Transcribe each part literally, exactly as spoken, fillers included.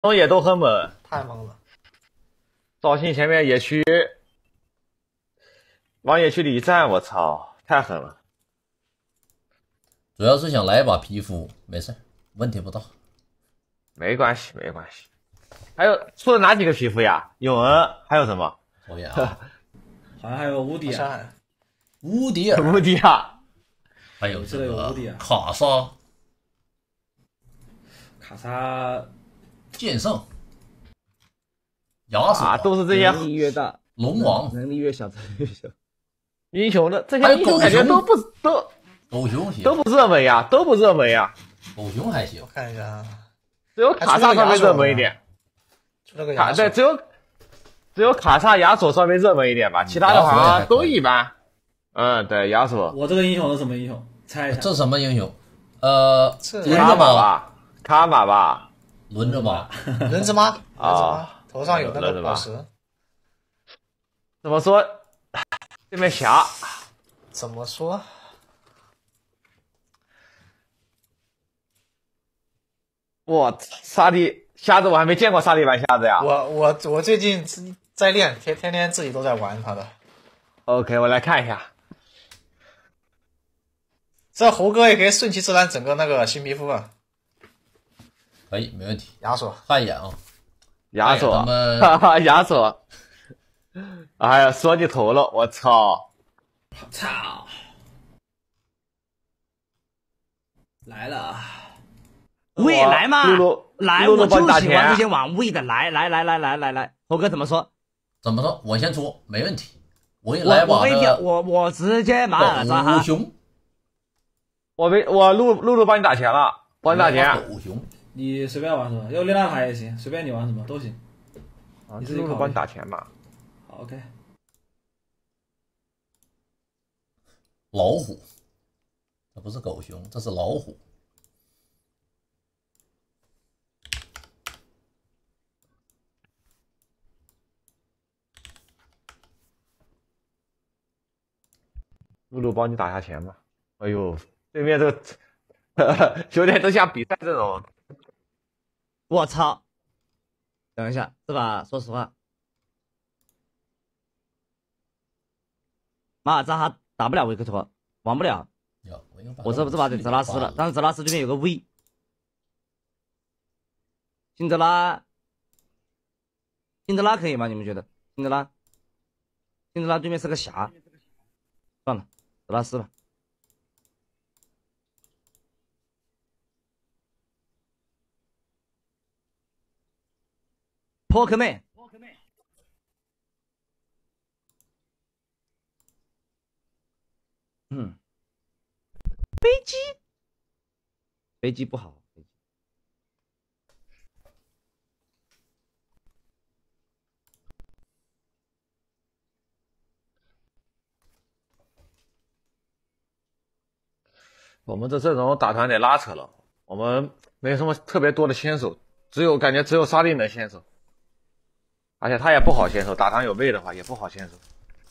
也都很猛， 太猛了。 赵信前面野区，往野区里一站，我操，太狠了。 主要是想来一把皮肤，没事，问题不大。 没关系，没关系。还有出了哪几个皮肤呀？永恩，还有什么？ 抽烟啊， 好像还有乌迪啊， 乌迪尔， 乌迪亚， 还有这个乌迪亚卡莎， 卡莎。 剑圣、亚索、 啊，都是这些能力越大， 龙王， 能力越小，能力越小。 英雄的这些英雄感觉都不都狗熊行， 都不热门呀，都不热门呀。 狗熊还行， 我看一下啊， 只有卡萨稍微热门一点。卡对，只有只有卡萨亚索稍微热门一点吧，其他的好像都一般。嗯，对，亚索。 我这个英雄是什么英雄？猜一下。 这什么英雄？呃， 卡玛吧，卡玛吧。 轮着吧， 轮子吗？ 啊， 头上有那个宝石。 怎么说？对面霞。 怎么说？ 我沙地瞎子我还没见过沙地玩瞎子呀。 我我我最近在练，天天天自己都在玩他的。 OK， 我来看一下。 这猴哥也可以顺其自然整个那个新皮肤啊。 可以，没问题。 亚索， 看一眼啊， 亚索，哈哈，亚索。哎呀，说你头了，我操！ 操！来了， 喂，来嘛， 露露来， 露露我就喜帮你打钱欢这些玩喂的，来来来来来来来，猴哥怎么说？ 怎么说？我先出，没问题。我也我来把我我我我直接马尔扎哈。 狗熊， 我没我露露露帮你打钱了，帮你打钱。 狗熊。 你随便玩什么，要列娜塔也行，随便你玩什么都行。 啊，你露露帮你打钱嘛。 好 ，OK。 老虎，这不是狗熊，这是老虎。 露露帮你打下钱吧。哎呦，对面这个有点都像比赛这种。 我操！等一下，是吧？说实话，马尔扎哈打不了维克托，玩不了。我这这把得泽拉斯了，但是泽拉斯对面有个 V， 辛德拉，辛德拉可以吗？你们觉得？辛德拉，辛德拉对面是个侠，算了，泽拉斯吧。 波克妹，嗯，飞机，飞机不好。 我们这阵容打团得拉扯了，我们没什么特别多的先手，只有感觉只有沙利能先手。 而且他也不好先手，打团有位的话也不好先手。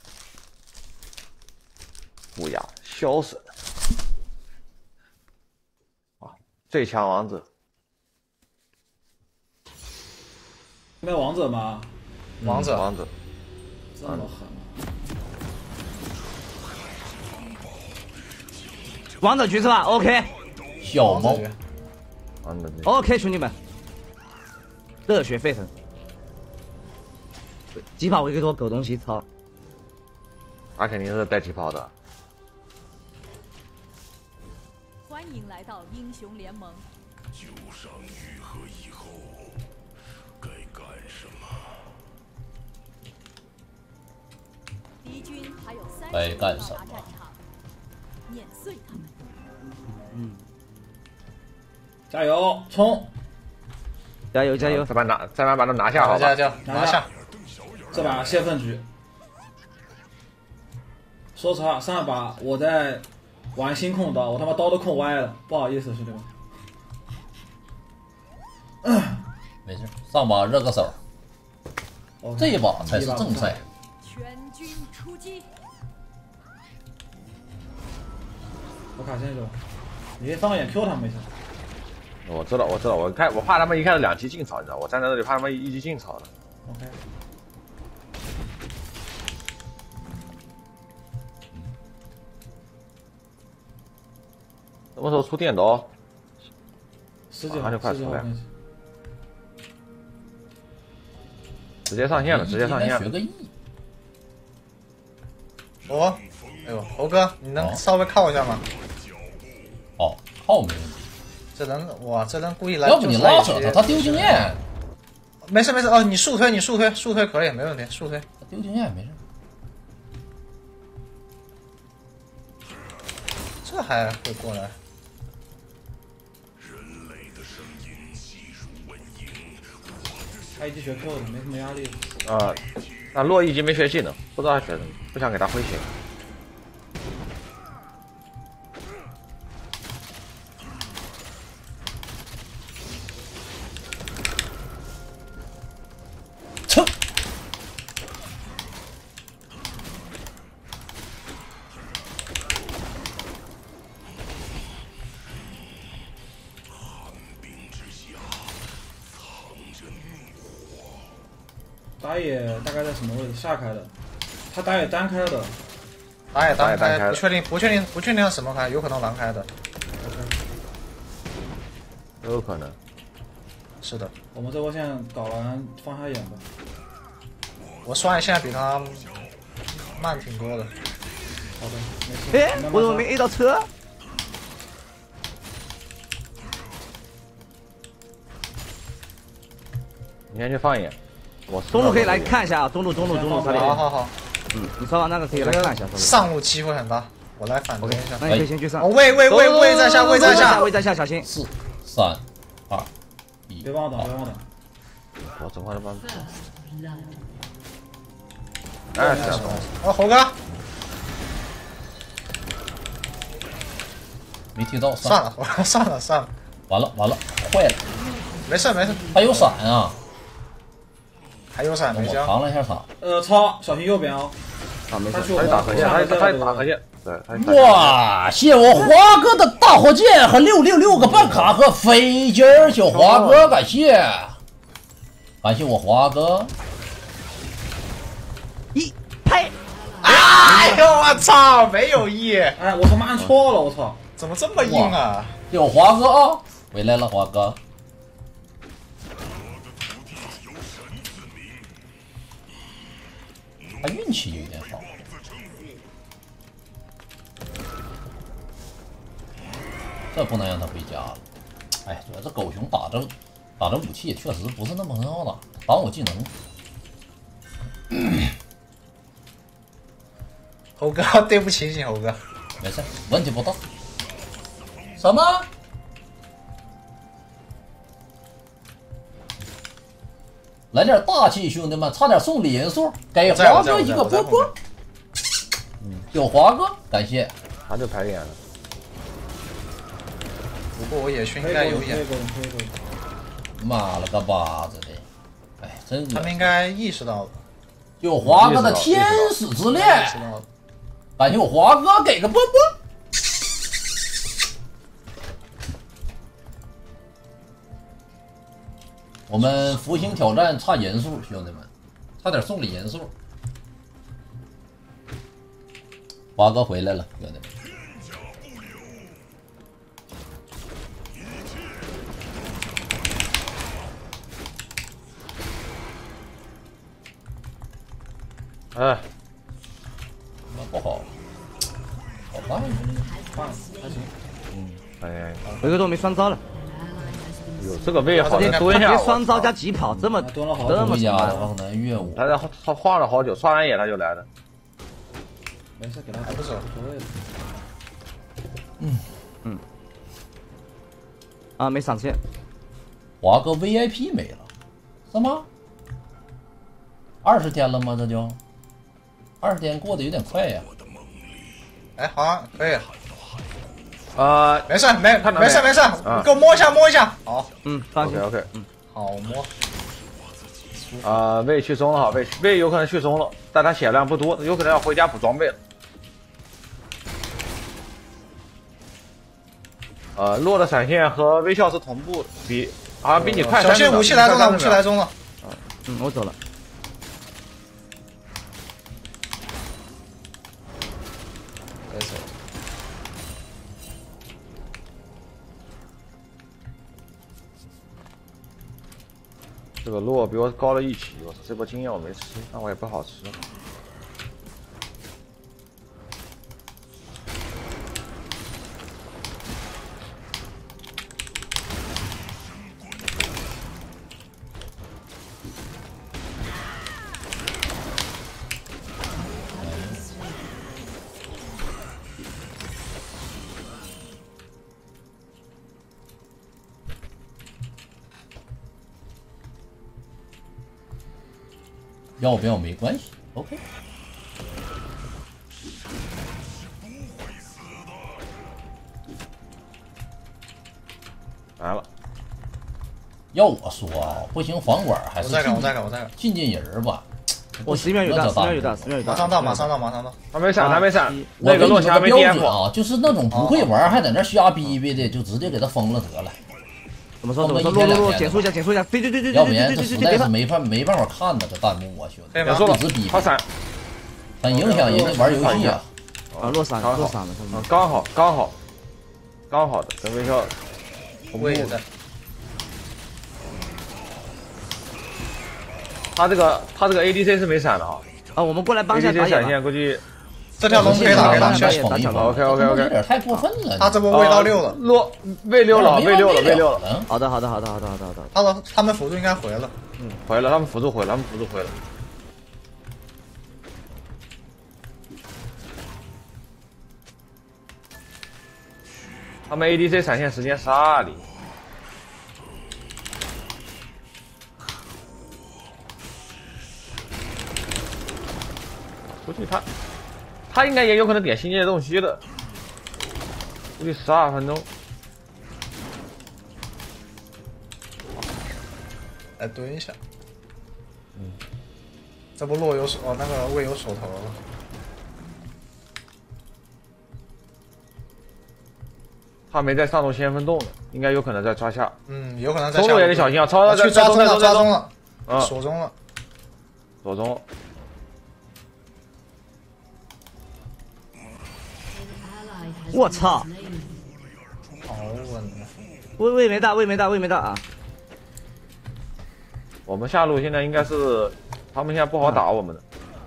乌鸦消神啊，最强王者。 没有王者吗？ 王者， 王者， 这么狠吗？ 王者局是吧 ？OK。 小猫。 王者局。 OK， 兄弟们，热血沸腾。 疾跑维克托狗东西，操！ 他肯定是带疾跑的。 欢迎来到英雄联盟。 九伤愈合以后，该干什么？ 敌军还有三该十干什么？ 到达战场，碾碎他们。 嗯， 加油，冲！ 加油加油！ 再把拿，再把把他拿下，好吧？ 加油，拿下！ 这把泄愤局。说实话，上一把我在玩新控刀，我他妈刀都控歪了，不好意思，兄弟们。 没事，上把热个手， okay, 这一把才是正赛。 全军出击！ 我卡先手，你可以放眼 Q 他们一下。 我知道，我知道，我看我怕他们一开始两级进草，你知道，我站在这里怕他们一级进草了。 OK， 什么时候出电刀？马上十几号， 就快出来十几号关系。 直接上线了，直接上线了。 学个 E， 我，哎呦，猴哥，你能稍微靠一下吗？ 哦，靠没问题。 这人哇，这人故意来， 要不你拉扯他，他丢经验。 没事没事哦，你速推，你速推，速推可以，没问题，速推。 他丢经验没事。 这还会过来？ 他一级学 Q 的，没什么压力。 啊，那洛一级没学技能，不知道他学什么，不想给他回血。 撤。 打野大概在什么位置？下开的，他打野单开的， 打野单开， 单开不确定，不确定，不确定什么开，有可能狼开的。 都有可能。 是的， 我们这波线搞完放下眼吧。 我刷野现在比他慢挺多的。 好的，没事。 哎， 慢慢刷我怎么没 A 到车？ 你先去放一眼，我中路可以来看一下啊，中路中路中路差点。 好好好， 嗯，你刷完那个可以来看一下。 上路机会很大，我来反攻 OK， 一下。 那你可以先去上哦，。位位位位在下，位在下， 位在下，小心。 四、三、二、一。 别帮我挡，别帮我挡。 我整块的帮。哎，这样哦，猴哥， 没踢到， 算了，我算了算了， 完了完了，坏了， 没事没事， 还有闪啊！ 还有闪没我交。 扛了一下塔。 呃，超，小心右边哦。 啊，没事。 他去我他就打河蟹，他我他他打河蟹，对，他就打河蟹。 哇，谢我华哥的大火箭和六六六个半卡和飞机儿，小华哥，感谢，感谢我华哥。 一拍， 哎呦我操，没有 E， 哎，我他妈按错了，我操！ 怎么这么硬啊？ 有华哥啊，回来了，华哥。他运气有点好。这不能让他回家了。哎，主要这狗熊打着打着武器也确实不是那么很好打，挡我技能。 猴哥，对不起你，猴哥。 没事，问题不大。什么？来点大气，兄弟们！差点送李银树，给华哥一个波波。嗯，有华哥，感谢。 他就排眼了。 不过我野区应可以该有眼， 勾可以勾可以勾。 妈了个巴子的！哎，真恶心。 他们应该意识到了， 有华哥的天使之意识恋， 到了。 感谢我华哥给个波波。我们福星挑战差人数，兄弟们，差点送礼人数。华哥回来了，兄弟们。 哎， 那不好，好办呀。 换还行。 哎， 回合都没双招了。 有这个位好像蹲他下， 别双招加疾跑，这么蹲了好这么回家慢的方南岳武， 他在他晃了好久，刷完野他就来了。 没事，给他还不走无所谓的。 啊，没上线。 华哥 V I P 没了，是吗？二十天了吗？这就二十天过得有点快呀。 哎，好像可以， 啊没事没看到没没事没事， 啊你给我摸一下摸一下。好， 嗯，放心 ，OK。OK， 好摸。 啊，魏去中了哈，魏魏有可能去中了，但他血量不多，有可能要回家补装备了。 呃，洛的闪现和微笑是同步，比好像比你快小三十秒。 心武器来中了，武器来中。 中了。 嗯，我走了。 没事。 这个洛比我高了一级，我操，这波经验我没吃，那我也不好吃。 要不要没关系 ，OK。 来了， 要我说啊，不行，房管还是我再干，我再干，我再干。 进进人吧。 我十秒有大，十秒有大，十秒有大。 马上到，马上到，马上到。 他没闪，他没闪。 我那个洛霞没颠覆啊，就是那种不会玩还在那瞎逼逼的，就直接给他封了得了。 怎么说？怎么说？落落落，减速一下，减速一下。对对对对对要不然对对对对， 这实在是没办没办法看的这弹幕啊，兄弟， 说了一直逼， 他闪， 很影响人家玩游戏啊。 啊，落闪了，落闪了， 啊，刚好刚好刚好的，跟微笑同步的。他这个他这个 A D C 是没闪的啊。 啊，我们过来帮一下 A D C 闪现估计。 这条龙可以打，可以打， 打打打 OK OK OK， 有点太过分了。 他这波位到六了， 落位六了，位六了，位六了。 好的好的好的好的好的好的。 他的他们辅助应该回了， 嗯，回了，他们辅助回了，他们辅助回了。他们 A D C 闪现时间十二厘。估计他，他应该也有可能点星界洞悉的，估计十二分钟。 来蹲一下。嗯，这不洛有手，哦，那个魏有手头了。 他没在上路先锋洞呢，应该有可能在抓下。 嗯，有可能在。 中路也得小心啊！超去抓中了，抓中了， 嗯， 锁中了， 锁中了。 我操！ 好稳啊！ 位位没大，位没大，位没大啊！ 我们下路现在应该是，他们现在不好打我们的。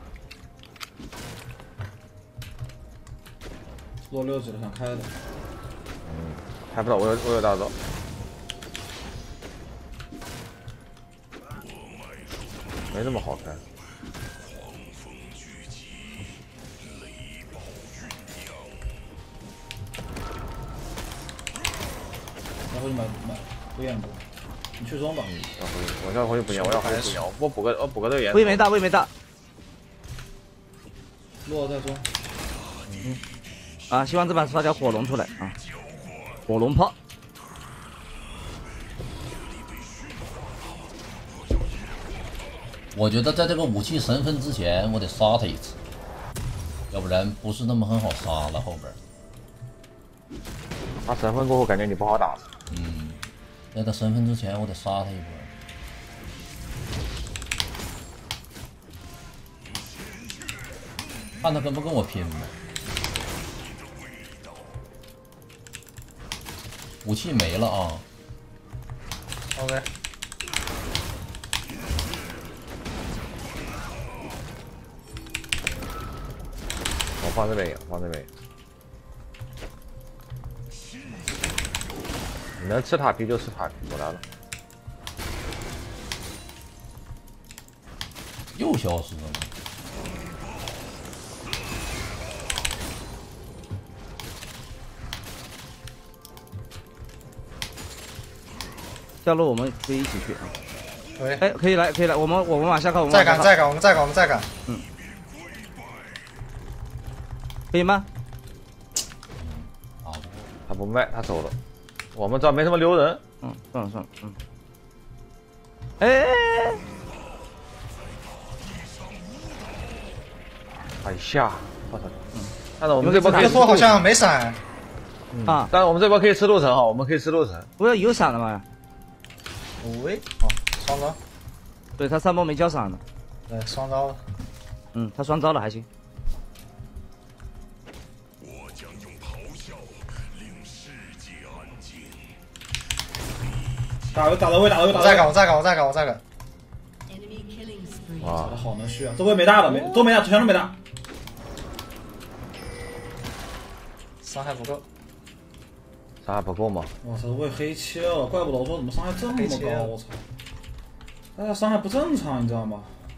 落六指了，想开的。 嗯，开不到，我有我有大招。没那么好开。 然后你买买不验补，你去中吧。 嗯，要回去，我要回去补验，我要回去补验，我补个我补个队员。 位没大，位没大。 落在中。 嗯。啊，希望这把刷条火龙出来啊！火龙炮。 我觉得在这个武器神分之前，我得杀他一次，要不然不是那么很好杀了后边。 他神分过后，感觉你不好打。 嗯，在他神分之前，我得杀他一波。看他跟不跟我拼吧。武器没了啊。 OK。 我放这边，放这边。你能吃塔皮就吃塔皮，我来了。 又消失了。 下路我们可以一起去啊。 对。 哎，可以来，可以来，我们我们往下靠，我们再赶，再赶，我们再赶，我们再赶。 嗯。可以吗？ 啊， 他不卖，他走了。我们这没什么留人。 嗯，算了算了，嗯。哎。 哎呀，我操！嗯。但是我们这波这波好像没闪。 啊， 但是我们这边可以吃路程哈，我们可以吃路程。 不要有闪了吗？ 五位，哦，双招， 对他三波没交闪呢。 对，双招了。 嗯，他双招了还行。 我将用咆哮令世界安静。 打位打到位打到位打到位， 我再搞，我再搞，我再搞，我再搞。 打的好能续啊！这位没大的，没都没大，全都没大。 伤害不够。 伤害不够吗？ 我操，这位黑切了，怪不得我说怎么伤害这么高， 黑切我操！大家伤害不正常，你知道吗？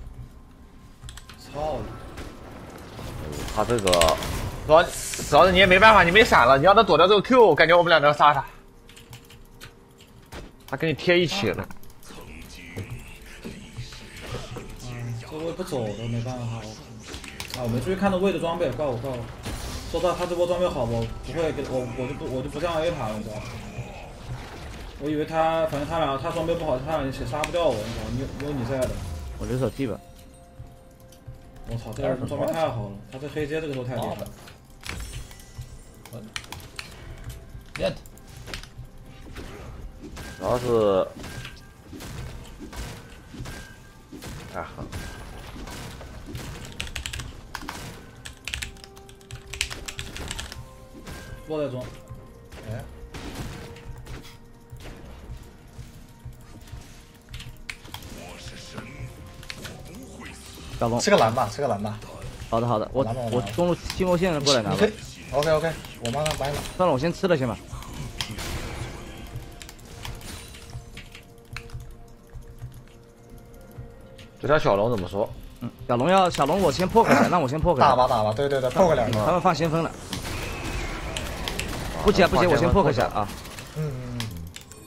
操！ 他这个主要主要是你也没办法，你没闪了，你要他躲掉这个 Q， 我感觉我们俩能杀他。他跟你贴一起了。 这位不走的没办法，我啊，我没注意看到位的装备，怪我怪我。说到他这波装备好，我不会给我我就不我就不这样 A 塔了，你知道吗？我以为他反正他俩他装备不好，他俩也杀不掉我，你知道吗？有有你在的。 我留手 T 吧。 我操，这个人装备太好了，他这黑阶这个时候太厉害了。 练他。 主要是，太狠。 落在中。 哎。 小龙， 吃个蓝吧，吃个蓝吧。 好的好的，我我中路进路线过来拿吧。 OK OK， 我马上掰了。 算了，我先吃了先吧。 这条小龙怎么说？ 嗯，小龙要小龙，我先破开下，让我先破开。 打吧打吧，对对对，破个两个。 他们放先锋了。不急啊不急，我先破开下啊。 嗯嗯嗯。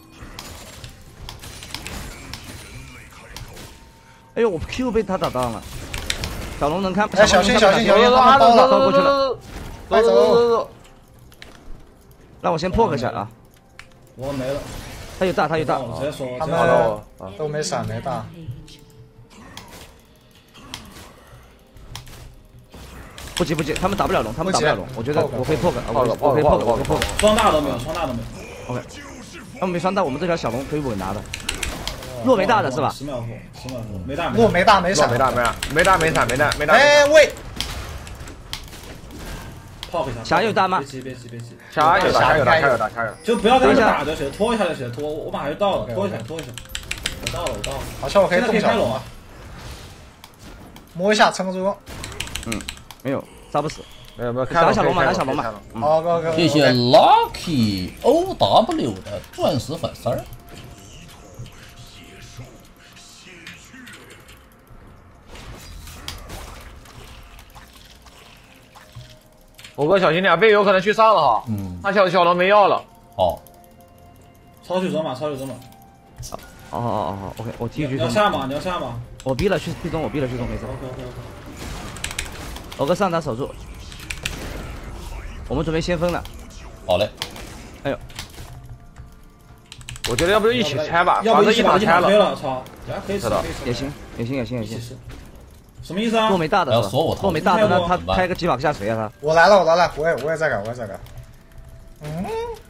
哎呦，我 Q 被他打到了。小龙能看？ 哎，小心小心小心，他们包了， 包过去了。 快走！ 让我先破一下啊！ 我没了， 他有大，他有大。 我直接说， 他们都没闪没大。 不急不急，他们打不了龙，他们打不了龙。我觉得我可以破个，我我可以破个，我可以破个。 双大都没有，双大都没有。OK， 他们没双大，我们这条小龙可以稳拿的。落没大的是吧？ 十秒后，十秒后，没大。 落没大没闪， 没大没大没大没闪没大没大。 哎喂！ 泡一下， 霞有大吗？ 别急别急别急， 霞有大霞有大霞有大霞有。 就不要在那打就行，拖一下就行，拖我马上就到了，拖一下拖一下，我到了我到了。 好像我可以动小龙啊，摸一下撑住。 嗯，没有杀不死， 没有没有。 打小龙嘛，打小龙嘛。 好 OK OK。 谢谢 Lucky O W 的钻石粉丝儿。 我哥小心点，贝有可能去上了哈。 嗯， 他小小龙没药了。 好， 超去走马，超去走马。 哦哦哦哦 ，OK， 我继续。 你要下马，你要下马。 我逼了去去中，我逼了去中，没事。 OK OK OK。 我哥上打守住。我们准备先锋了。 好嘞。 哎呦， 我觉得要不就一起拆吧， 要不一起把一拆了，操！可以吃， 也行也行也行也行。 什么意思啊？ 落没大的是吧？落没大的，那他开个几把下锤啊他。 我来了，我来了，我也我也在搞，我也在搞。嗯。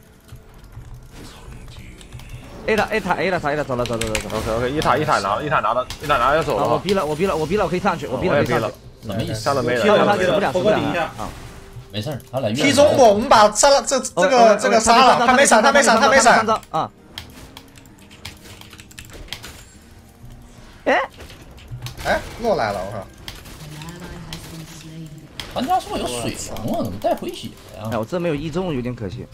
A 了 A 塔 A 了塔 A 了，走了走走走走。 OK OK， 一塔一塔拿了，一塔拿了，一塔拿了要走了。 我逼了我逼了我逼了，我可以上去，我逼了可以上去。 什么意思？ 下了没了。 踢了他死不了，死不了啊！ 没事，他俩踢中我，我们把杀了这这个这个杀了，他没闪他没闪他没闪啊！哎哎，落来了，我靠！ 他家是不是有水龙啊？怎么带回血呀？ 哎，我这没有一中，有点可惜。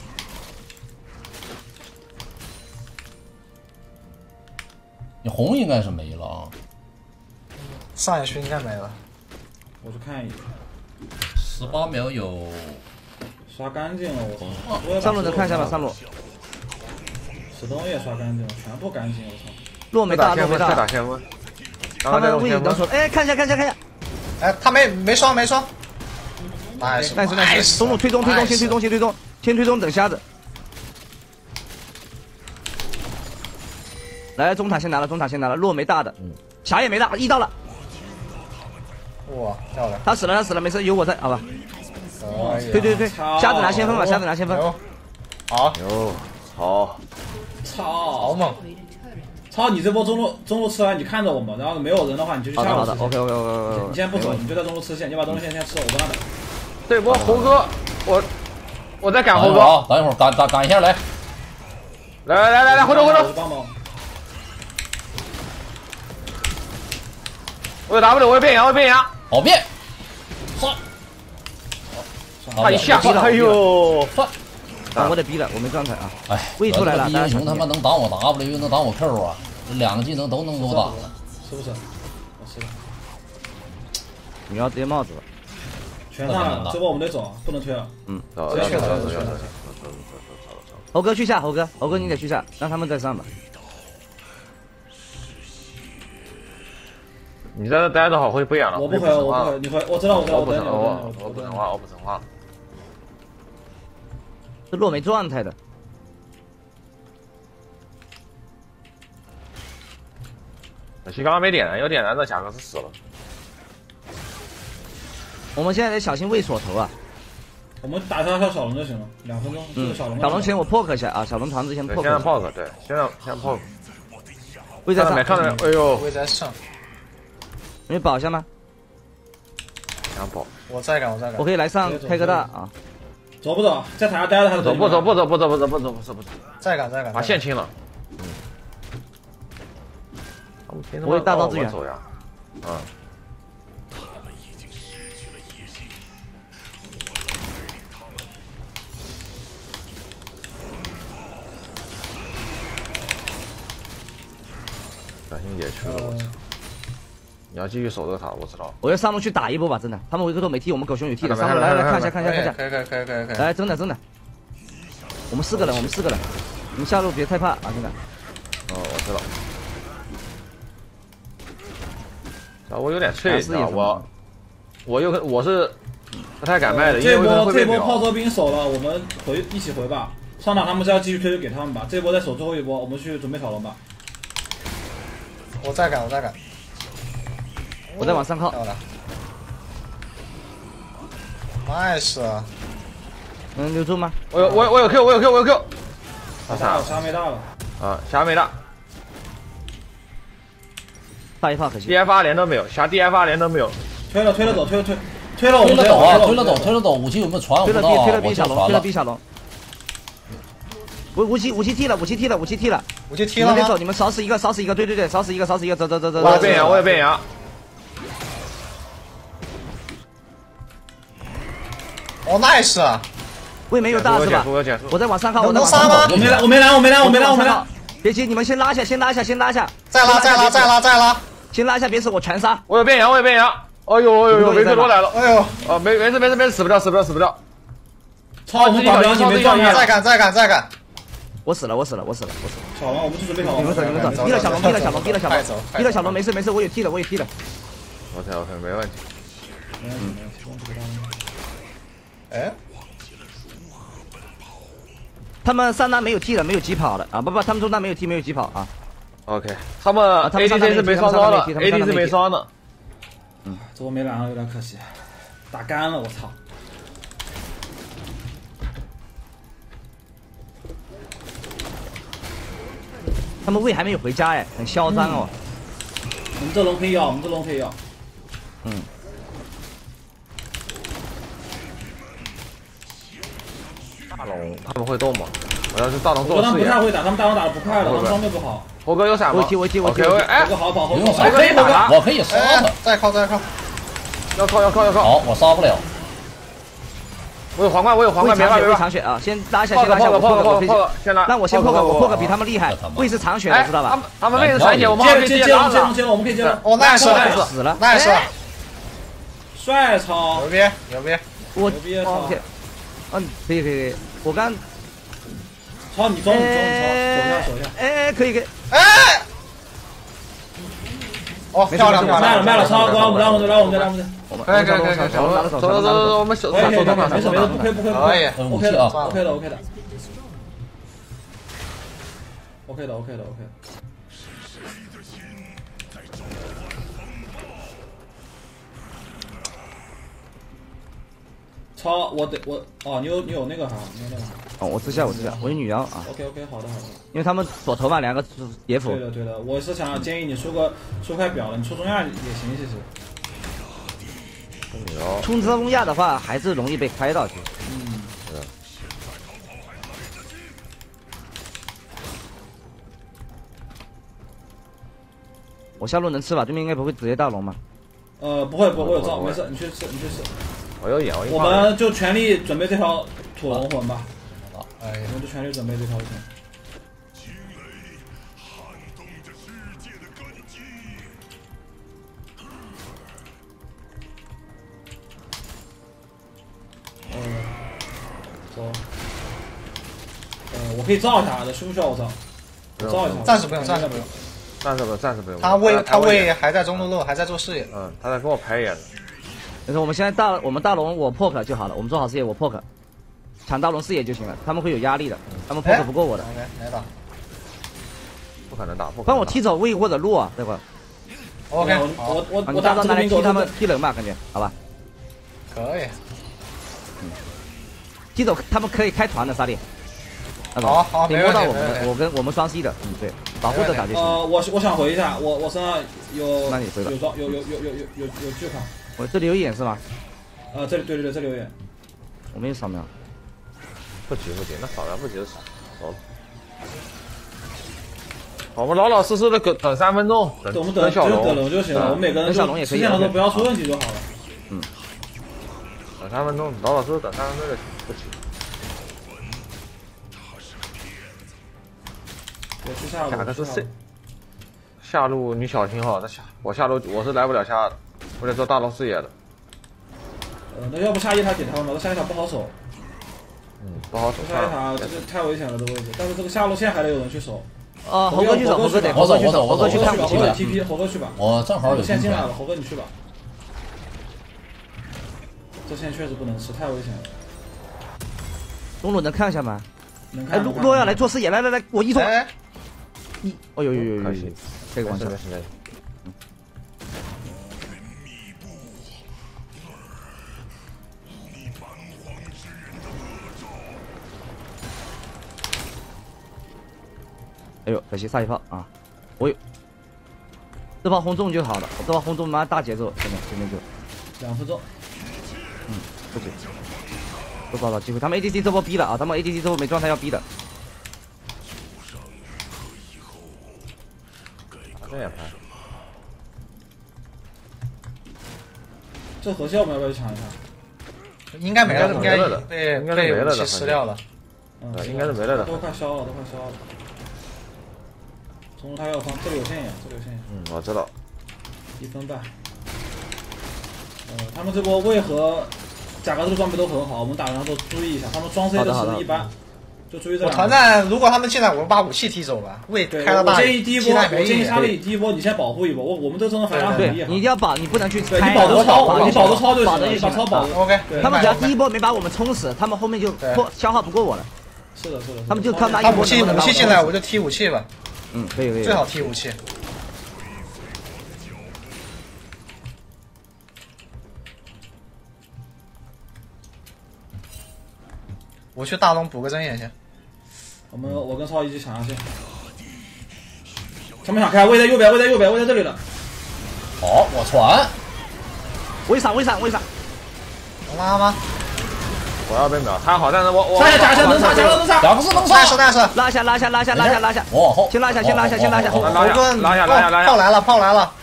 你红应该是没了啊。 上一区应该没了。 我去看一眼。 十八秒有。 刷干净了，我操！ 上路能看一下吗？上路。 石灯也刷干净了，全部干净，我操！ 落没大，落没大。 再打先锋。 他们位置能说，哎，看一下，看一下，看一下。 哎，他没没双没双。 nice nice nice， 中路推中推中，先推中先推中，先推中等瞎子。来中塔先拿了，中塔先拿了，落没大的，霞也没大，一到了。 哇，漂亮！ 他死了，他死了，没事，有我在，好吧。推推推，瞎子拿先锋吧，瞎子拿先锋。 好， 哟，好， 好操！ 猛！ 操！你这波中路中路吃完，你看着我们，然后没有人的话，你就去好的好的下路吃线。 ，OK OK OK 你 OK。 先不走，你就在中路吃线，你把中路线先吃，我不让打。 这波猴哥，我我在赶猴哥， 等一会儿啊，等一会儿赶赶赶一下来。 来来来来来，回头回头， 帮忙。 我有 W，我有变羊，我有变羊， 好变，算， 他一下，哎呦， 算。 啊，我得逼了，我没状态啊。 哎， 喂出来了这英雄他妈能挡我 W， 又能挡我 Q 啊，这两个技能都能给我挡。 是不是？我吃了。 你要直接帽子了。 全上来了，这波我们得走，不能推了。 嗯， 走直接去了， 走走走走走直接去了。 猴哥去下，猴哥，猴哥你得去下，让他们再上吧。 你在这待着好，回不养了， 我不回，我不回，你回，我知道，我知道， 我不等你， 成话， 我等你， 我不成话，我不成话。 是洛没状态的。 可惜刚刚没点燃，有点燃这贾克斯死了。 我们现在得小心喂锁头啊。 我们打他条小龙就行了，两分钟。这嗯个小龙。 小龙前我 poke 一下啊，小龙团子先对， poke 现在一下。 poke，对，现在现在 poke。 喂在上， 看到没？看到没？哎呦， 我也在上， 你保一下吗？ 想保。 我再赶，我再赶我。可以来上开个大啊。 走不走？在台上待着还是不走不走不走不走不走不走不走不走， 再赶再赶。 把线清了。嗯。 我会大招支援走呀。嗯。小心野区了，我操！你要继续守这个塔，我知道。 我要上路去打一波吧，真的，他们维克多没踢，我们狗熊有踢的， 看到没上路来来看到没看一下看一下看一下， 可以可以可以可以可以。 来真的真的，我们四个人，我们四个人，你们下路别太怕啊，真的。 哦，我知道。啊，我有点脆， 是啊我我又我是不太敢卖的，因这为波这波会被秒。 炮车兵守了，我们回一起回吧。上塔他们是要继续推就给他们吧。这波再守最后一波，我们去准备小龙吧。 我再赶，我再赶。 我再往上靠。 漂亮。nice。 能留住吗？ 我有我有我有 Q， 我有 Q， 我有 Q。啊大了，虾没大了。 啊，霞没大大一炮可惜。 ，D F 二连都没有，霞 D F 二连都没有。 推了推了走，推了推，推了我们推了走啊，推推了走，推了走。武器有没有传？我不知道啊。 推了逼推了逼我小龙，推了先传了。 逼小龙。武武器武器踢了，武器踢了，武器踢了。 武器踢了你们别走， 吗？ 你们烧死一个，烧死一个，对对对，烧死一个，烧死一个，走走走走。走我有变羊，我有变羊。 哦 nice。 位没有大是吧我有减速， 我再往上靠，我再能往上杀吗靠。 我没来，我没来，我没来，我没来，我没来往上靠。别急，你们先拉下，先拉下，先拉下。 再拉再拉再拉再拉。 先拉下，别死，我全杀。 我有变羊，我有变羊。哎呦哎呦呦，维克多来了。 哎呦， 啊，没没事没事没事，死不掉死不掉死不掉。 操，我们保镖你没状态。 再赶再赶再赶。 我死了，我死了，我死了，我死了。 小龙，我们去准备小龙。 你们走，你们走，逼了小龙，逼了小龙，逼了小龙，逼了小龙，没事没事，我有踢了，我有踢了。 OK OK， 没问题。 嗯。 哎， 他们上单没有踢了，没有疾跑的啊！不不，他们中单没有踢，没有疾跑啊。 OK，他们他们 A D C 是没烧着的，A D C 没烧呢。 嗯，这波没蓝了，有点可惜，打干了，我操！ 他们魏还没有回家哎，很嚣张哦。 我们这龙可以要，我们这龙可以要。 嗯。 大龙他们会动吗？我要是大龙我他们做事业。 不太会打，他们大龙打的不快了，他们装备不好。 猴哥有闪吗？ 我踢我踢我踢 OK， 哎， 猴哥好跑，猴哥不用杀， 可以打我可以杀他。 再靠再靠， 要靠要靠要靠。 好，我杀不了。 我有皇冠，我有皇冠，别怕别怕。 长血啊！先拉下，先拉下，我破个，我飞先拉。 让我先破个，我破个比他们厉害。魏是长血的，知道吧？ 他们魏是长血，我们可以接接龙接龙接龙，我们可以接龙。 哦，nice 死了 nice， 帅超牛逼牛逼！ 我牛逼超！ 嗯，可以可以可以，我刚。 超你装你装你超，手下手下。 哎，可以可以。 哎，哦，漂亮漂亮， 卖了卖了，超来我们来我们来我们来我们来。 我们可以可以可以可以，走走走走走，我们手可以可以手动没事没事，不亏不亏不亏。 OK 的 OK 的 OK 的 OK 的 OK 的 OK 的。 超我得我哦，你有你有那个哈，你有那个哈。 哦，我吃下我吃下，我有女妖啊。 OK OK， 好的好的。 因为他们左头嘛两个野辅。 对的对的，我是想建议你出个出块表了，你出中亚也行其实。 出中亚的话还是容易被开到去。 嗯。 是。 我下路能吃吧？对面应该不会直接大龙吧？ 呃，不会不会，我有招，没事，你去吃你去吃。 我有眼，我我们就全力准备这条土龙魂吧。 好，哎， 我们就全力准备这条龙。 惊雷撼动着世界的根基。 呃，走。呃，我可以照一下，这需不需要我照？我照一下。 暂时不用，暂时不用。 暂时不，暂时不用。 他位他位还在中路路，还在做视野。 嗯，他在跟我排野呢。 但是我们现在大我们大龙我 poke 就好了，我们做好视野我 poke， 抢大龙视野就行了。他们会有压力的，他们 poke 不过我的。 OK， 来打。 不可能打，不可能。 帮我踢走位或者路啊，这会儿。 OK， 我我我你大招拿来踢他们踢人吧，感觉好吧？ 可以。 嗯。踢走他们可以开团的沙粒。 好好， 可以摸到我们的，我跟我们双 C 的，嗯对，保护着打就行。 呃，我我想回一下，我我身上有那你回吧， 有装有有有有有有有巨卡。 我这里有眼是吗？ 呃，这里对对对，这里有眼。 我没有扫描。 不急不急，那扫描不急就扫，走了。我们老老实实的等等三分钟，等我们等小龙， 等龙就行了。我们每个人小龙也可以， 时间当中不要出问题就好了。 嗯。 等三分钟，老老实实等三分钟就行，不急。 我去下路， 下个是 C， 下路你小心哈，这下我下路我是来不了下的，我得做大龙视野的。 呃，那要不下一塔给他们吧，这下一塔不好守。 嗯，不好守。 下一塔这个太危险了，这个位置。但是这个下路线还得有人去守。 啊，猴哥去守，猴哥得， 我走， 去守， 我走， 去看猴哥 T P， 猴哥去吧。 我正好有线进来了，猴哥你去吧。这线确实不能吃，太危险了。 中路能看一下吗？ 能看。 哎，洛洛要来做视野，来来来，我一冲。 一，哦呦呦呦呦， 可惜， 这个完事了。 嗯。 哎呦，可惜杀一炮啊！我有这炮轰中就好了，我这炮轰中妈大节奏，真的真的就两分钟。 嗯，不急，都抓到机会。他们 A D C 这波逼了啊！他们 A D C 这波没状态要逼的。 这也拍， 这河蟹我们要不要去抢一下？ 应该没了，应该被被被武器吃掉了。 嗯， 应该是没了的。 都快消了，都快消了。中路他要放，这里有线眼，这里有线眼。 嗯，我知道。 一分半。呃，他们这波为何贾克这个装备都很好？我们打人都注意一下，他们装 C 的其实一般。 就注意这我团战，如果他们进来，我把武器踢走了，位开到大。 我建议第一波，我建议沙利第一波你先保护一波。我我们这个阵容反正很厉害。 你一定要保，你不能去对，你保着超，你保着超就行了，把超保着。 OK。 他们只要第一波没把我们冲死，他们后面就破消耗不过我了。 是的，是的。 他们就靠拿他武器武器进来，我就踢武器吧。 嗯，可以可以。 最好踢武器。我去大龙补个针眼先。 我们我跟超一起抢下线，他们想开，位在右边，位在右边，位在这里了。 好，我传。 围闪，围闪，围闪。 能拉吗？ 我要被秒，他好，但是我我。 杀下假设能杀，假设能杀。 两个是能杀，是但是。 拉下，拉下，拉下，拉下，拉下。 我往后。 先拉下，先拉下，先拉下。 拉下，拉下，拉下，拉下。 炮来了，炮来了。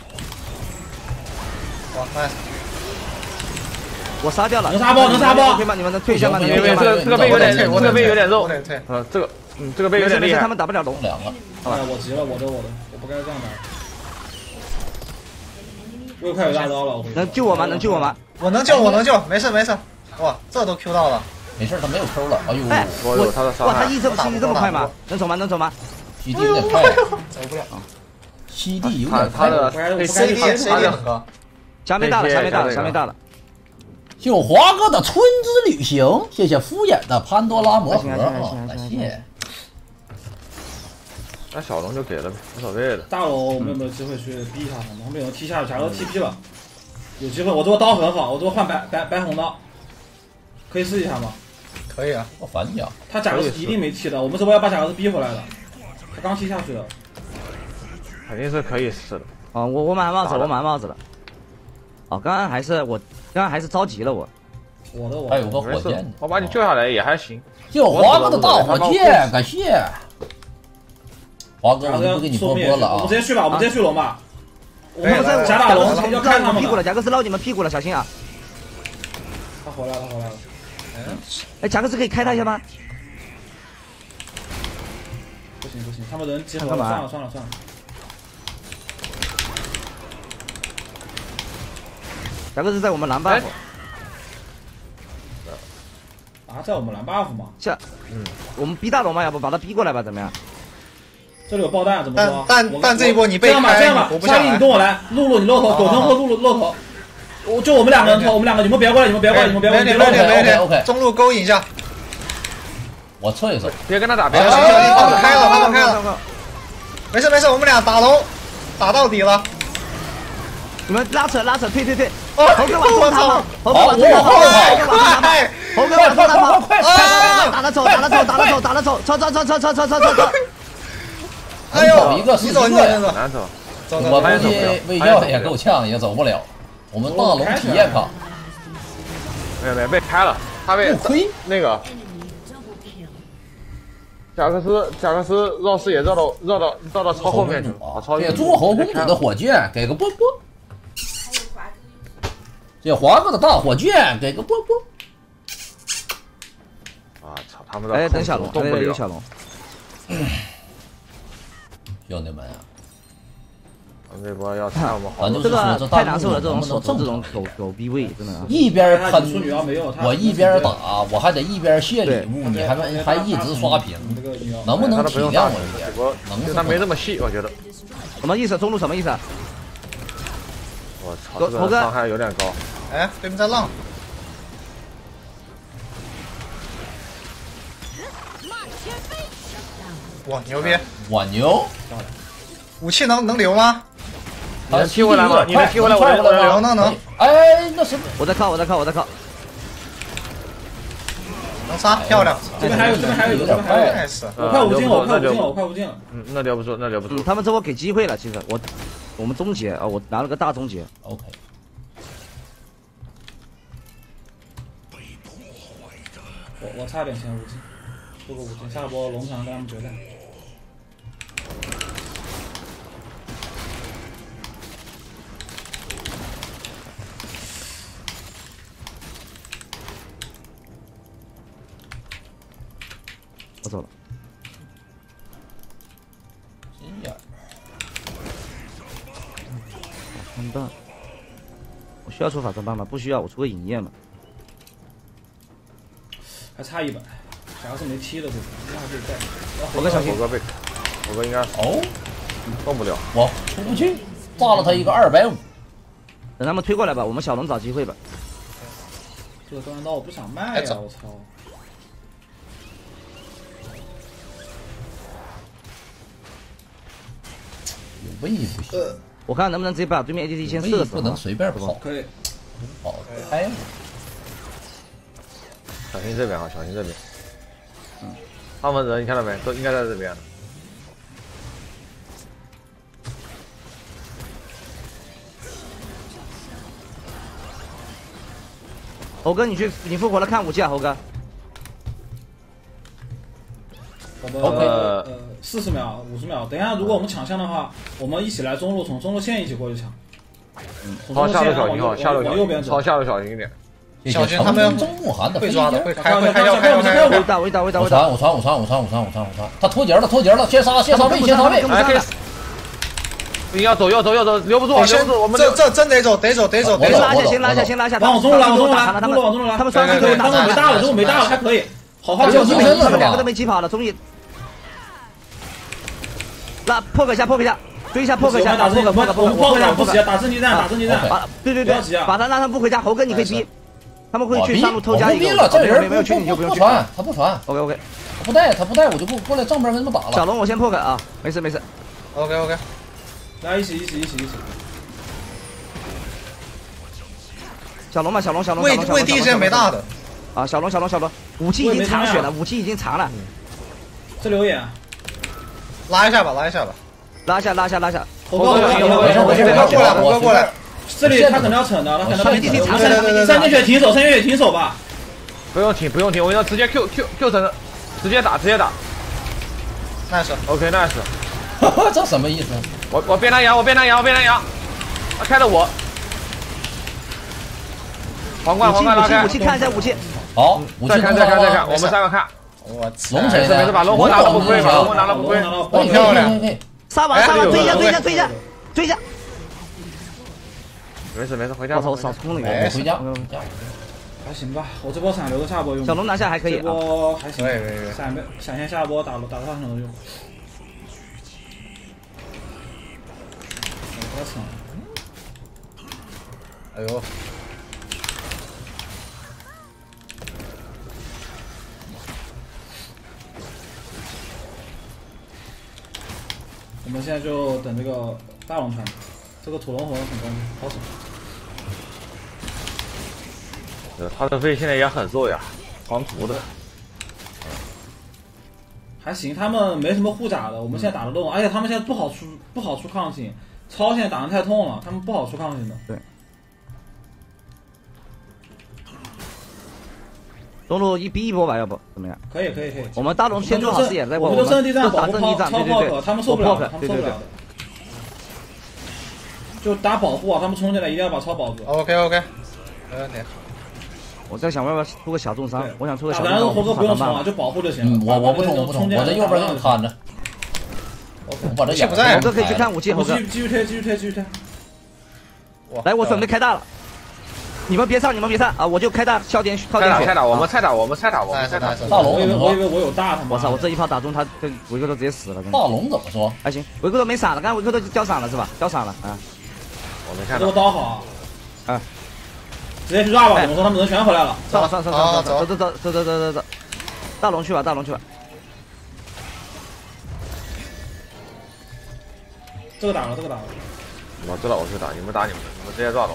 哇 ，nice。 我杀掉了， 能杀包，能杀包， 可以吗？你们能退一下吗？ 因为这个这个背有点，这个背有点肉， 我得退。 嗯，这个，嗯，这个背有点厉害。 他们打不了龙， 两个。 哎，我急了，我的我的，我不该这样打。我也快有大招了， 能救我吗？能救我吗？ 我能救，我能救，没事没事。哇，这都 Q 到了， 没事，他没有 Q 了。哎呦， 哎， 我有他的伤害。 哇，他一这么这么快吗？能走吗？能走吗 ？C D 有点快， 走不了。 C D 有他点快。 他的 C D C D 很高。 下面大了，下面大了，下面大了。 就华哥的春之旅行，谢谢敷衍的潘多拉魔盒啊，感谢。 那小龙就给了呗，无所谓的。 大龙我们有没有机会去逼一下他们？他们有人踢下，假如 T P 了，有机会。我这个刀很好，我这个换白白白红刀。 可以试一下吗？ 可以啊， 我反甲。 他贾克斯一定没踢的，我们这波要把贾克斯逼回来的。他刚踢下去了， 肯定是可以试的。 啊，我我买帽子了，我买帽子了。哦，刚刚还是我，刚刚还是着急了我。 我的我还有个火箭， 我把你救下来也还行。 就华哥的大火箭，感谢。华哥，我就不给你播播了啊！ 我们直接去吧，我们直接去龙吧。 我们在贾打龙，要绕你们屁股了，贾克斯绕你们屁股了，小心啊！ 他回来了，他回来了。 哎，贾克斯可以开他一下吗？ 不行不行，他们人集合了，算了算了算了。 贾克斯在我们蓝 buff。 啊，在我们蓝 buff 吗？ 下，嗯，我们逼大龙嘛，要不把他逼过来吧？怎么样？ 这里有爆弹，怎么说？ 但但这一波你被这样吧，这样吧，沙莉你跟我来，露露你露头，狗头和露露露头。我就我们两个人头，我们两个，你们别过来，你们别过来，你们别过来， 没点没点没点 OK， 中路勾引一下。 我撤一手， 别跟他打，别行跟他打。 行行，放开了，放开了。没事没事，我们俩打龙，打到底了。 你们拉扯拉扯，退退退！ 猴哥往中他们，猴哥往中他们，猴哥往中他们，快快打得走，打得走，打得走，打得走，走走走走走走走走走！ 哎呦， 一个你走你走你走， 难走。 我估计卫教也够呛，也走不了。我们大龙体验卡， 没有没有被开了，他被不亏那个贾克斯贾克斯绕视野绕到绕到绕到超后面去了，超这诸侯公主的火箭给个波波，这华哥的大火箭给个波波。 啊操，他们哎，等小龙， 动不了。 有小龙。 兄弟们啊！ 这波要看我们好。 这个太难受了，这种手这种狗狗逼位真的。 一边喷， 我一边打，我还得一边卸礼物，你还还一直刷屏，能不能体谅我一点？能， 他没这么细，我觉得。 什么意思？中路什么意思？ 我操，这个伤害有点高。 哎，对面在浪。哇，牛逼！ 哇牛！ 武器能能留吗？ 你能踢回来吗？你能踢回来？我能能能能。 哎，那什么？ 我在靠，我在靠，我在靠。 能杀，漂亮！ 这边还有，这边还有，这边还有。我快五进了，我快五进了，我快五进了。 嗯，那留不住，那留不住。 他们这波给机会了，其实我我们终结啊，我拿了个大终结。 OK。 我我差点前五进，出个五进，下波龙场跟他们决战。 我走了。 心眼。 法穿棒，我需要出法穿棒吗？不需要，我出个影焰嘛。 还差一百，假如是没踢的这个，那还可以带。 我跟小心， 我哥被，我哥应该哦， 动不了， 我出不去，炸了他一个二百五。 等他们推过来吧，我们小龙找机会吧。 这个断刀我不想卖呀，我操！ 有位不行， 我看能不能直接把对面 A D C 先射死。 不能随便跑， 可以， 跑开。 小心这边啊，小心这边。嗯，他们人你看到没？都应该在这边。 猴哥，你去，你复活了看武器啊，猴哥。 我们呃四十秒、五十秒，等一下，如果我们抢线的话，我们一起来中路，从中路线一起过去抢。 嗯，朝下路小心哦，下路小心，朝下路小心一点。 小心他们中慕寒的会抓的，会开会开要开要开。 我打我打我打我传我传我传我传我传我传我传，他脱节了脱节了，先杀先杀位先杀位。 哎，你要走要走要走，留不住留不住，我们这这真得走得走得走得走。 拉下先拉下先拉下， 往我中路来往中路来，中路往中路来。 他们双方可以，他们没大了，中路没大了还可以。好好救，他们两个都没起跑了，终于。拉破个一下破个一下，追一下破个一下，破个破个破个破个打不急，打阵地战打阵地战。 对对对，把他让他不回家，猴哥你可以逼。他们会去上路偷加一个， 了，这人没有去你就不用去传，他不传。 OK OK， 他不带他不带我就过过来正边跟他们打了。 小龙我先破个啊，没事没事。 OK OK， 来一起一起一起一起。 小龙嘛小龙小龙。 位位地线没大的。 啊，小龙小龙小龙，武器已经藏血了，武器已经藏了。 这留眼， 拉一下吧，拉一下吧， 拉下拉下拉下。 猴哥，猴哥，猴哥过来，猴哥过来。 这里他可能要惩的，他可能要停藏三点血停手，三点血停手吧。 不用停，不用停，我要直接 Q Q Q 成，直接打，直接打。 nice OK nice。 这什么意思？ 我我变蓝羊，我变蓝羊，我变蓝羊。他开了我。皇冠皇冠拉开。 武器看一下武器。 好， 再看再看再看，我们三个看。 我龙谁的？ 没事，把龙魂拿了不亏，把龙魂拿了不亏。 很漂亮。 杀完杀完，追一下追一下追一下追一下。 没事没事，回家。 我操，我少冲了一个。 我回家。回家。 还行吧，我这波闪留着下波用。 小龙拿下还可以啊。 这波还行。 可以可以可以。 闪闪现下波打打到上手用。太惨了。 哎呦。 我们现在就等这个大龙传，这个土龙魂很关键，好手。 他的费现在也很弱呀，黄图的。 还行，他们没什么护甲的，我们现在打得动，而且他们现在不好出不好出抗性，超现在打得太痛了，他们不好出抗性的。 对。中路一逼一波吧，要不怎么样？ 可以可以可以。 我们大龙先做好视野，再我们就阵地战保护超超 poke， 他们受不了，他们受不了的。就打保护啊，他们冲进来一定要把超保住。 OK OK， 没问题。 我在想要不要出个小重伤，我想出个小重伤。 打完猴哥不用冲啊，就保护就行了。 嗯，我我不冲我不冲，我在右边给你看着。我把这不在。 猴哥可以去看武器，猴哥。 继续推，继续推，继续推。 来，我准备开大了。你们别上，你们别上啊！我就开大，消点靠点血。 菜打，我们菜打，我们菜打，我们菜打。 大龙， 我以为我以为我有大他妈！ 我操！我这一炮打中他，这维克多直接死了。 大龙怎么说？ 还行，维克多没闪了，刚才维克多交闪了是吧？交闪了啊！ 我没看到。 这个刀好啊！ 直接去抓吧！我说他们人全回来了。 算了算了算了算了，走走走走走走走走，大龙去吧，大龙去吧。 这个打了，这个打了。 我知道我去打，你们打你们的，你们直接抓龙。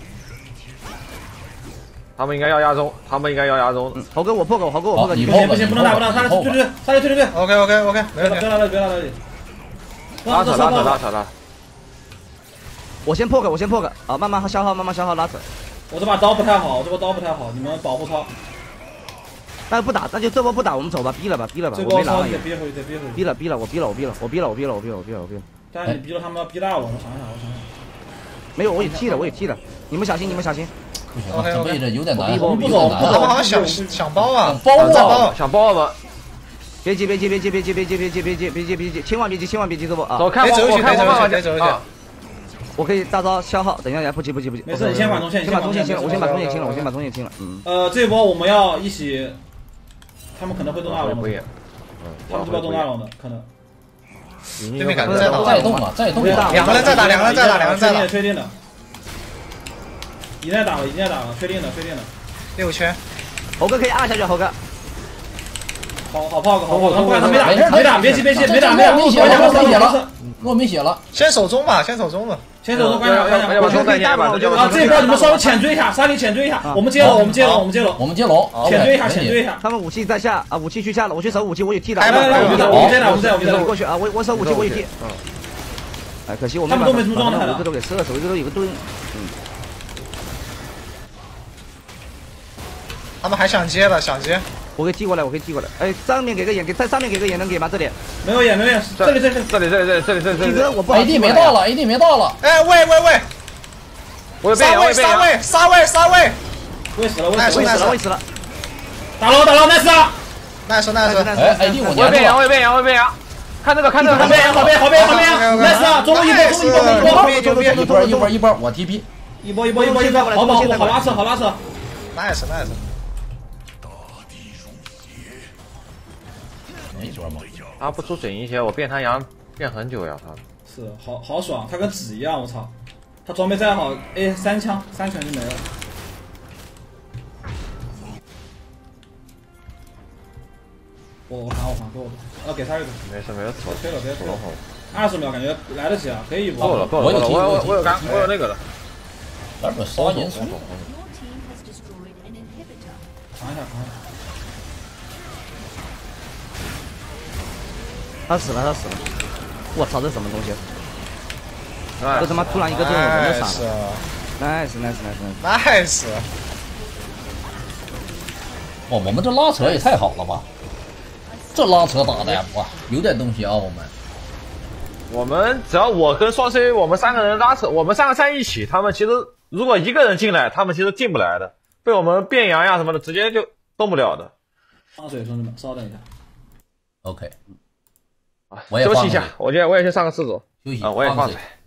他们应该要压中，他们应该要压中。 猴哥我破口，猴哥我破口， 你不行不行，不能打不能打，他对对对，他对对对 ，OK OK OK， 没问题。 别拉了别拉了， 拉扯拉扯拉扯拉。 我先破口，我先破口，啊，慢慢消耗，慢慢消耗拉扯。 我这把刀不太好，我这把刀不太好，你们保护超。 那不打，那就这波不打，我们走吧，逼了吧，逼了吧， 我没拿了也。逼回去，逼回去。 逼了逼了，我逼了我逼了我逼了我逼了我逼了我逼了我逼了。 但是你逼了他们要逼大我，我想想我想想。 没有，我也踢了，我也踢了，你们小心，你们小心。 不行，这位置有点难， 不走不走，他们好像想想包啊， 包啊， 想包吗？ 别急别急别急别急别急别急别急别急别急，千万别急千万别急这波啊！ 走开，我开我慢慢走去。 我可以大招消耗，等一下，不急不急不急。 没事，你先把中线， 先把中线清了，我先把中线清了，我先把中线清了。嗯。 呃，这波我们要一起，他们可能会动大龙。 嗯， 他们这边动大龙的可能。 对面感觉在打， 再动了，再动了， 两个人在打，两个人在打，两个人在打， 确定的。已经在打了，已经在打了，确定的，确定的。 六圈， 猴哥可以按下去，猴哥。 好好炮个，好炮，他不敢，他没打，没打，别急别急，没打没打， 没血了，没血了，我没血了。 先守中吧，先守中吧， 先守中，关下关下。 我就可以大把， 啊，这一波你们稍微浅追一下，沙里浅追一下，我们接龙，我们接龙，我们接龙， 我们接龙， 浅追一下，浅追一下。 他们武器在下啊，武器去下了，我去守武器，我有替的。 来来来，我们我们再打，我们再我们再过去啊，我我守武器，我有替。嗯。哎，可惜我们他们都没什么状态了， 一个都给射手，一个都有个盾。嗯。 他们还想接的，想接。 我可以踢过来，我可以踢过来。哎，上面给个眼，给在上面给个眼，能给吗？这里没有眼，没有眼。这里这里这里这里这里这里这里这里。 踢哥，我不好。 A D 没到了 ，A D 没到了。 哎，喂喂喂！ 我杀位杀位杀位杀位！ 我死了，我死了，我死了。 打了打了 ，nice 啊 ！nice nice。 哎 ，A D 我我变羊，我变羊，我变羊。看这个，看这个， 好边好边好边好边 ，nice 啊！中路一波，中路一波，中路一波， 一波一波一波，我 T P。 一波一波一波一波，好保护，好拉扯，好拉扯。 nice nice。 没说吗？ 他不出水银鞋，我变他羊变很久呀，他。 是，好好爽，他跟纸一样，我操！他装备再好 ，A 三枪，三枪就没了。我我还我还给我，呃，给他一个。 没事没事，走， 推了别推了。二十秒感觉来得及啊，可以一波。 够了够了，我有我我有干，我有那个的。 咱们烧银水。 扛一下，扛一下。 他死了，他死了！我操，这什么东西？ 哎这他妈突然一个这种人就闪了 nice ！nice nice nice nice， 哇，我们这拉扯也太好了吧！这拉扯打的呀，哇，有点东西啊，我们。 我们只要我跟双 C， 我们三个人拉扯，我们三个站一起，他们其实如果一个人进来，他们其实进不来的，被我们变羊呀什么的，直接就动不了的。 放水，兄弟们，稍等一下。 OK， 啊， 我也休息一下放水， 我今天我也去上个厕所。 休息啊，我也放水。 水。